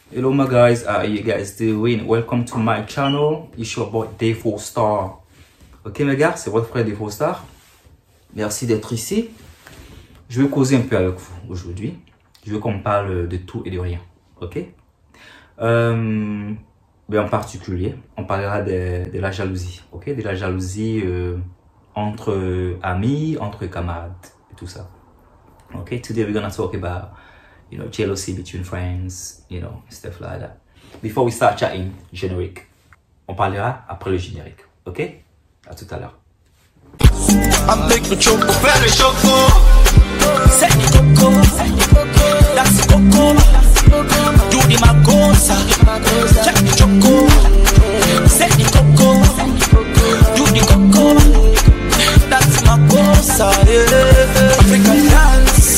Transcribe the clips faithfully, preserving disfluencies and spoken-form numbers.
Hello my guys, how you guys doing? Welcome to my channel. It's your boy Defostar. Ok mes gars, c'est votre frère Defostar. Merci d'être ici. Je vais causer un peu avec vous aujourd'hui. Je veux qu'on parle de tout et de rien. Ok? euh, ben en particulier, on parlera de, de la jalousie. Ok? De la jalousie euh, entre amis, entre camarades et tout ça. Ok? Today we're gonna talk about you know, jealousy between friends, you know, stuff like that. Before we start chatting, générique. On parlera après le générique, ok? À tout à l'heure. I'm making choco, very choco. Set the coco, that's the coco. Do the magosa, check the choco. Set the coco, do the coco. That's magosa, yeah. African dance.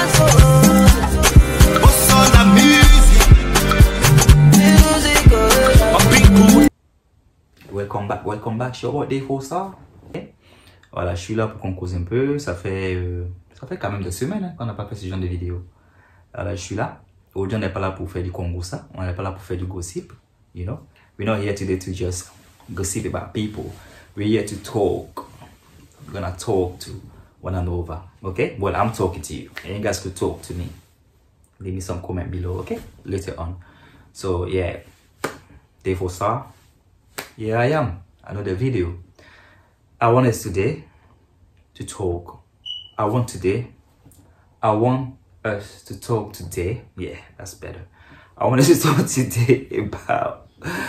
Welcome back, welcome back, sur votre Defostar. Okay. Voilà, je suis là pour qu'on cause un peu. Ça fait, euh, ça fait quand même des semaines hein, qu'on n'a pas fait ce genre de vidéo. Voilà, je suis là. Aujourd'hui, on n'est pas là pour faire du Congo, ça. On n'est pas là pour faire du gossip. You know, we're not here today to just gossip about people. We're here to talk. We're gonna talk to one another. Okay? Well, I'm talking to you, and you guys could talk to me. Leave me some comment below. Okay? Later on. So yeah, Defostar. Here I am, another video. I want us today to talk. I want today, I want us to talk today. Yeah, that's better. I want us to talk today about,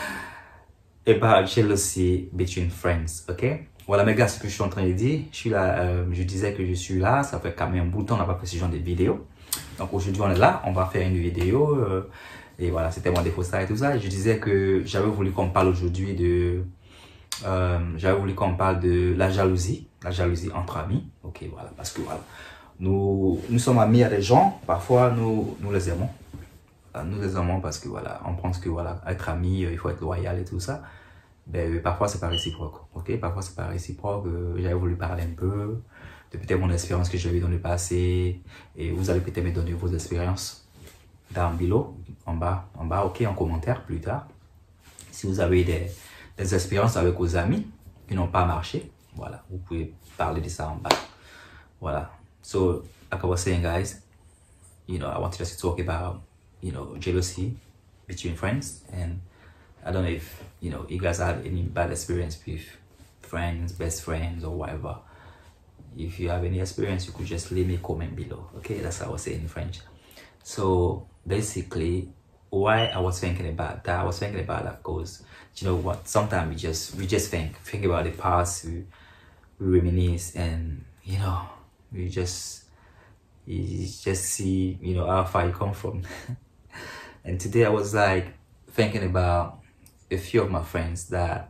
about jealousy between friends, ok? Voilà mes gars, ce que je suis en train de dire. Je suis là, euh, je disais que je suis là, ça fait quand même un bout de temps, on n'a pas fait ce genre de vidéo. Donc aujourd'hui on est là, on va faire une vidéo. Euh, Et voilà, c'était mon Defostar et tout ça. Et je disais que j'avais voulu qu'on parle aujourd'hui de... Euh, j'avais voulu qu'on parle de la jalousie. La jalousie entre amis. Ok, voilà. Parce que voilà, nous, nous sommes amis à des gens. Parfois, nous, nous les aimons. Nous les aimons parce que voilà, on pense que voilà, être ami, il faut être loyal et tout ça. Ben, parfois, c'est pas réciproque. Ok, parfois, c'est pas réciproque. J'avais voulu parler un peu de peut-être mon expérience que j'ai eue dans le passé. Et vous allez peut-être me donner vos expériences. Down below, en bas, en bas, ok, en commentaire plus tard. Si vous avez des, des expériences avec vos amis qui n'ont pas marché, voilà, vous pouvez parler de ça en bas. Voilà. So, like I was saying, guys, you know, I wanted us to talk about, you know, jealousy between friends. And I don't know if, you know, you guys had any bad experience with friends, best friends, or whatever. If you have any experience, you could just leave me a comment below. Okay, that's how I was saying in French. So basically, why I was thinking about that, I was thinking about that because, you know what, sometimes we just we just think think about the past, we, we reminisce, and you know, we just you just see, you know, how far you come from. And today I was like thinking about a few of my friends that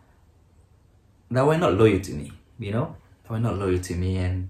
that were not loyal to me, you know, they were not loyal to me, and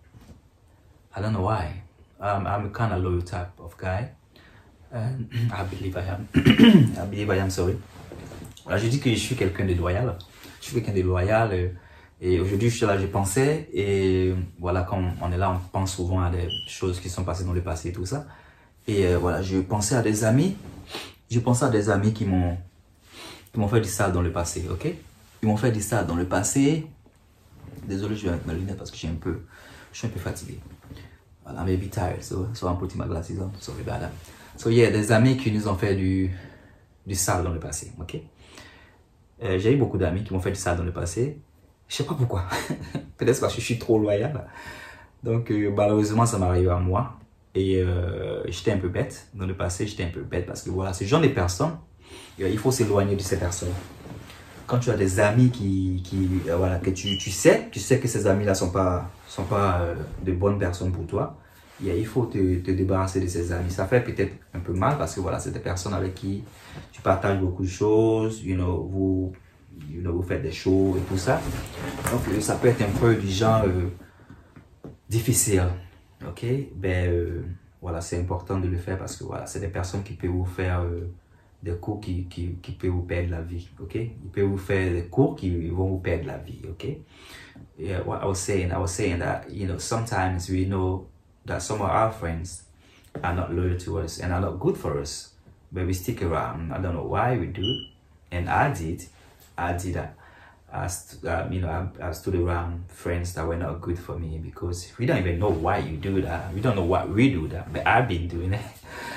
I don't know why. Um, I'm a kind of loyal type of guy. And I believe I am. I believe I am, sorry. Alors, je dis que je suis quelqu'un de loyal. Je suis quelqu'un de loyal. Et aujourd'hui, je suis là, je pensais. Et voilà, quand on est là, on pense souvent à des choses qui sont passées dans le passé et tout ça. Et euh, voilà, je pensais à des amis. Je pensais à des amis qui m'ont qui m'ont fait du sale dans le passé, ok? Ils m'ont fait du sale dans le passé. Désolé, je vais avec mes lunettes parce que j'ai un peu, je suis un peu fatigué. I'm a bit tired, so, so I'm putting my glasses on. Sorry about that. So yeah, des amis qui nous ont fait du, du sale dans le passé, ok? Euh, j'ai eu beaucoup d'amis qui m'ont fait du sale dans le passé. Je sais pas pourquoi. Peut-être parce que je suis trop loyal. Donc euh, malheureusement, ça m'est arrivé à moi. Et euh, j'étais un peu bête. Dans le passé, j'étais un peu bête parce que voilà, ce genre de personnes, euh, il faut s'éloigner de ces personnes. Quand tu as des amis qui, qui euh, voilà, que tu, tu sais, tu sais que ces amis-là sont pas, sont pas euh, de bonnes personnes pour toi, yeah, il faut te, te débarrasser de ces amis. Ça fait peut-être un peu mal parce que voilà, c'est des personnes avec qui tu partages beaucoup de choses, you know, vous, you know, vous faites des shows et tout ça. Donc euh, ça peut être un peu du genre euh, difficile, ok? Ben euh, voilà, c'est important de le faire parce que voilà, c'est des personnes qui peuvent vous faire euh, des cours qui, qui, qui peuvent vous perdre la vie, ok? Ils peuvent vous faire des cours qui vont vous perdre la vie, ok? Yeah, what I was saying, I was saying that, you know, sometimes we know that some of our friends are not loyal to us and are not good for us. but we stick around. I don't know why we do, and I did, I did that. I, st uh, you know, I, I stood around friends that were not good for me because we don't even know why you do that. We don't know why we do that, but I've been doing it.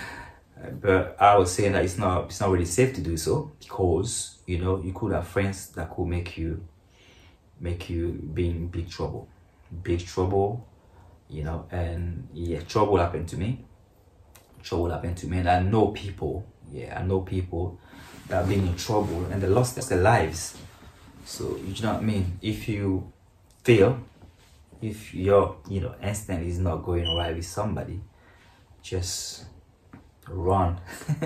But I was saying that it's not, it's not really safe to do so because you know you could have friends that could make you, make you be in big trouble, big trouble, you know. And yeah, trouble happened to me. Trouble happened to me, and I know people. Yeah, I know people that have been in trouble and they lost their lives. So you know what I mean? If you fail, if your you know instinct is not going right with somebody, just run.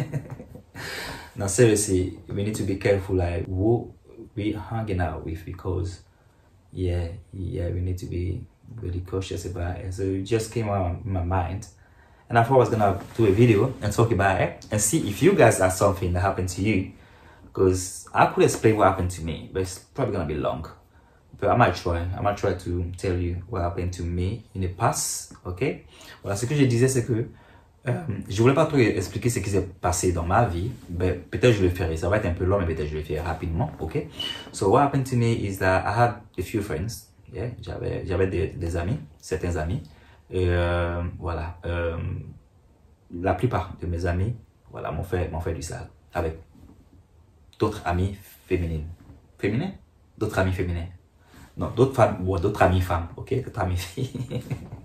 Now seriously, we need to be careful like who we hanging out with because yeah, yeah, we need to be really cautious about it. So it just came out in my mind. And I thought I was gonna do a video and talk about it and see if you guys have something that happened to you. Because I could explain what happened to me, but it's probably gonna be long. But I might try. I might try to tell you what happened to me in the past, ok? Voilà, ce que je disais, c'est que euh, je voulais pas trop expliquer ce qui s'est passé dans ma vie, mais peut-être je vais le faire. Ça va être un peu long, mais peut-être je vais le faire rapidement, ok? So what happened to me is that I had a few friends. Yeah, j'avais j'avais des, des amis, certains amis. Et euh, voilà, euh, la plupart de mes amis, voilà, m'ont fait m'ont fait du sale avec d'autres amis féminines. Féminines? D'autres amis féminines. Non, d'autres femmes, ou d'autres amis femmes, ok? D'autres amis filles.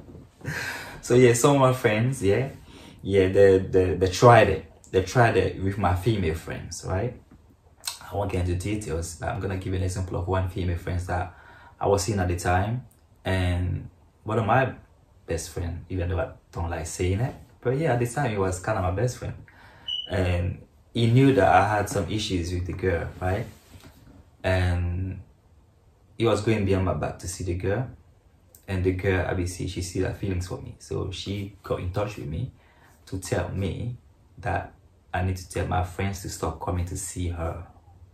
So yeah, some of my friends, yeah, yeah, they, they, they tried it. They tried it with my female friends, right? I won't get into details, but I'm gonna give you an example of one female friend that I was seeing at the time. And one of my best friend, even though I don't like saying it, but yeah, at the time, he was kind of my best friend. And he knew that I had some issues with the girl, right? And he was going behind my back to see the girl. And the girl, obviously, she still had feelings for me. So she got in touch with me to tell me that I need to tell my friends to stop coming to see her.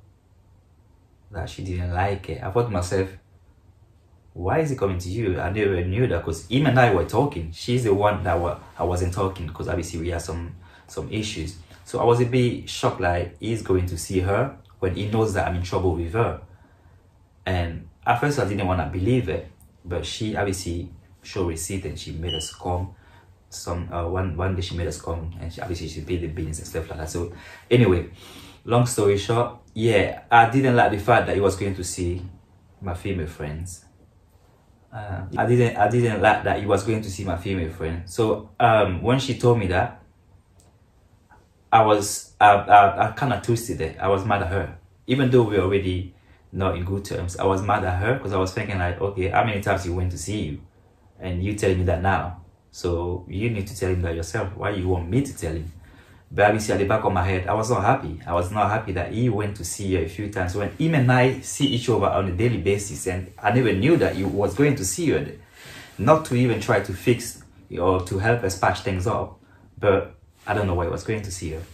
That she didn't like it. I thought to myself, why is he coming to you? I never knew that because him and I were talking. She's the one that wa I wasn't talking because obviously we had some, some issues. So I was a bit shocked, like he's going to see her when he knows that I'm in trouble with her. And at first I didn't want to believe it, but she obviously showed receipt and she made us come. Some uh, one one day she made us come and she, obviously she paid the bills and stuff like that. So anyway, long story short, yeah, I didn't like the fact that he was going to see my female friends. Uh, I didn't I didn't like that he was going to see my female friend. So um, when she told me that, I was I I, I kind of twisted it. I was mad at her, even though we were already not in good terms. I was mad at her because I was thinking like, okay, how many times he went to see you, and you telling me that now? So you need to tell him that yourself. Why you want me to tell him? But obviously at the back of my head, I was not happy. I was not happy that he went to see her a few times when him and I see each other on a daily basis, and I never knew that he was going to see her. Not to even try to fix or to help us patch things up, but I don't know why he was going to see her.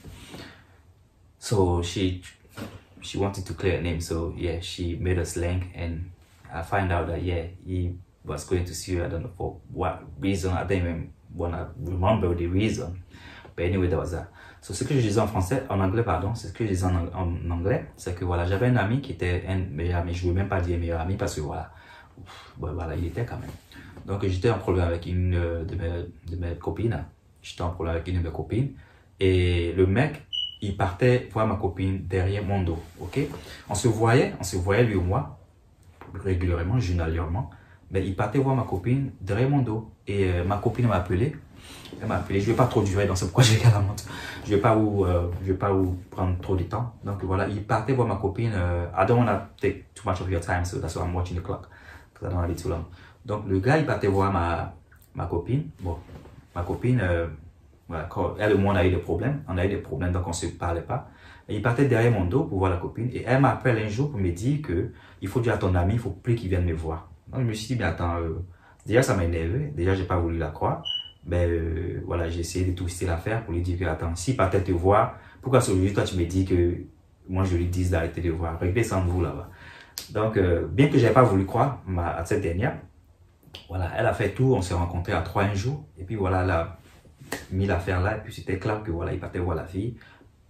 So she she wanted to clear her name, so yeah, she made us link, and I find out that yeah, he was going to see her. I don't know for what reason. I don't even wanna remember the reason. But anyway, that was that. So ce que je disais en français, en anglais, pardon, c'est ce que je disais en, en anglais, c'est que voilà, j'avais un ami qui était un meilleur ami. Je ne veux même pas dire meilleur ami parce que voilà, bon, voilà, il était quand même. Donc j'étais en problème avec une de mes, de mes copines. J'étais en problème avec une de mes copines. Et le mec, il partait voir ma copine derrière mon dos, ok? On se voyait, on se voyait lui ou moi, régulièrement, journalièrement. Mais il partait voir ma copine derrière mon dos. Et euh, ma copine m'a appelé. Elle m'a appelé. Je ne vais pas trop durer, donc c'est pourquoi je vais la montre. Je ne vais pas vous, euh, je vais pas vous prendre trop de temps. Donc voilà, il partait voir ma copine. Euh, I don't want to take too much of your time, so that's why I'm watching the clock. Because I don't want it too long. Donc le gars, il partait voir ma, ma copine. Bon, ma copine, euh, voilà, quand elle et moi, on a eu des problèmes. On a eu des problèmes, donc on ne se parlait pas. Et il partait derrière mon dos pour voir la copine. Et elle m'appelle un jour pour me dire que il faut dire à ton ami, il ne faut plus qu'il vienne me voir. Donc je me suis dit, mais attends, euh, déjà ça m'a énervé. Déjà, je n'ai pas voulu la croire. Ben euh, voilà, j'ai essayé de twister l'affaire pour lui dire que attends, si partait te voir, pourquoi aujourd'hui toi tu me dis que moi je lui dise d'arrêter de voir, réglez sans vous là-bas. Donc euh, bien que j'avais pas voulu croire ma, à cette dernière, voilà, elle a fait tout, on s'est rencontrés à trois un jour, et puis voilà, elle a mis l'affaire là, et puis c'était clair que voilà, il partait voir la fille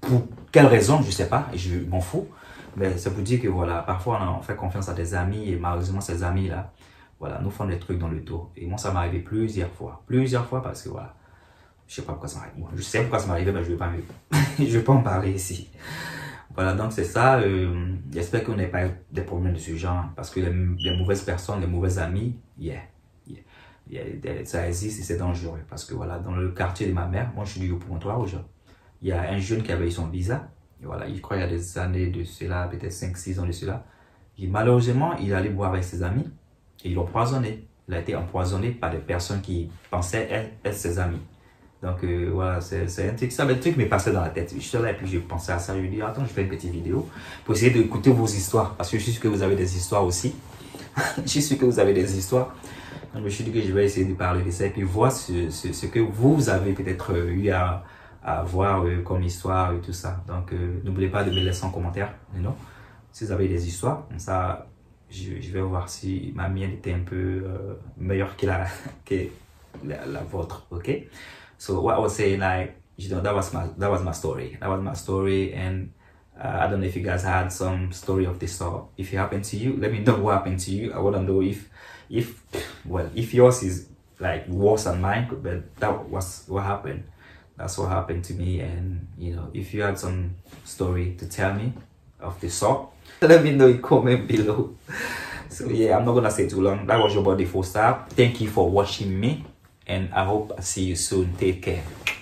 pour quelle raison, je sais pas, je m'en fous. Mais ça vous dit que voilà, parfois on fait confiance à des amis et malheureusement ces amis-là, voilà, nous font des trucs dans le dos. Et moi ça m'est arrivé plusieurs fois, plusieurs fois parce que voilà, je sais pas pourquoi ça m'arrive. Bon, je sais pourquoi ça m'est arrivé, mais je vais pas, je vais pas en parler ici. Voilà, donc c'est ça. Euh, J'espère qu'on n'ait pas des problèmes de ce genre parce que les, les mauvaises personnes, les mauvais amis, yeah, yeah, yeah, ça existe et c'est dangereux parce que voilà, dans le quartier de ma mère, moi je suis du Haut-Pontoise aujourd'hui. Il y a un jeune qui avait eu son visa. Et voilà, il croit il y a des années de cela, peut-être cinq six ans de cela. Et malheureusement, il allait boire avec ses amis et ils l'ont empoisonné. Il a été empoisonné par des personnes qui pensaient être, être ses amis. Donc euh, voilà, c'est un truc, ça, le truc m'est passé dans la tête. Je suis là et puis je pensais à ça. Je me dis, attends, je fais une petite vidéo pour essayer d'écouter vos histoires. Parce que je suis sûr que vous avez des histoires aussi. Je suis sûr que vous avez des histoires. Donc je me suis dit que je vais essayer de parler de ça et puis voir ce, ce, ce que vous avez peut-être eu à, à voir euh, comme histoire et tout ça. Donc euh, n'oubliez pas de me laisser en commentaire. You know, si vous avez des histoires, comme ça, je, je vais voir si ma mienne était un peu euh, meilleure que la, que la, la vôtre. Ok? So what I was saying, like, you know, that was my that was my story. That was my story, and uh, I don't know if you guys had some story of this sort. If it happened to you, let me know what happened to you. I want to know if, if, well, if yours is like worse than mine, but that was what happened. That's what happened to me, and you know, if you had some story to tell me of this sort, let me know in comment below. So yeah, I'm not gonna say too long. That was your body full stop. Thank you for watching me. And I hope I see you soon. Take care.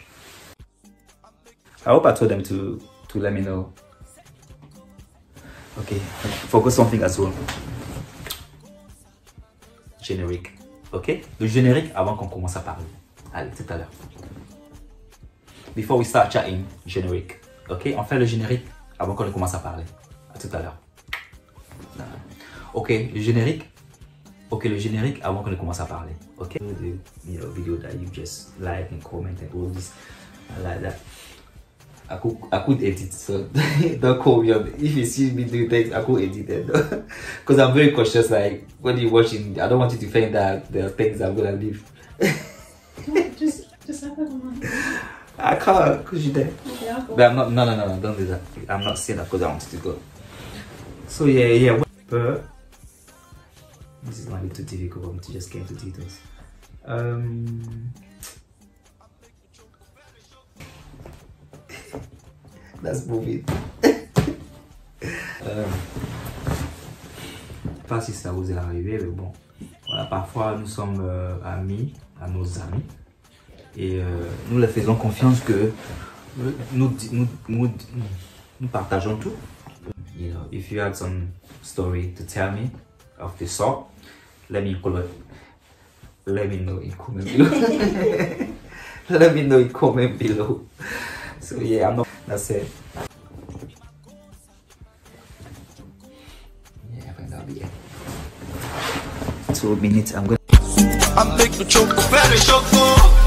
I hope I told them to to let me know. Okay, focus something as well. Générique. Ok? Le générique avant qu'on commence à parler. Allez, tout à l'heure. Before we start chatting, générique. Ok? On fait le générique avant qu'on commence à parler. À tout à l'heure. Ok, le générique. Ok, le générique avant qu'on commence à parler. Ok, the you know, video that you just like and comment and all this, I like that. I could I could edit, so don't call me on. If you see me doing things, I could edit it because I'm very cautious. Like when you're watching, I don't want you to think that there are things I'm gonna leave. just just have that on. I can't because you're there. Okay, I'll go. But I'm not. No, no, no, no. Don't do that. I'm not saying that because I want you to go. So yeah, yeah. But this is might be too difficult for me to just get into details. Um, Let's move it. euh, pas si ça vous est arrivé, mais bon. Voilà, parfois nous sommes euh, amis à nos amis et euh, nous leur faisons confiance que nous, nous, nous, nous, nous partageons tout. You know, if you had some story to tell me of this sort, let me call it. Let me know in comment below. Let me know in comment below. So yeah, I'm not. That's it. Yeah, I think that'll be it. Two minutes. I'm gonna. I'm making choco, better choco.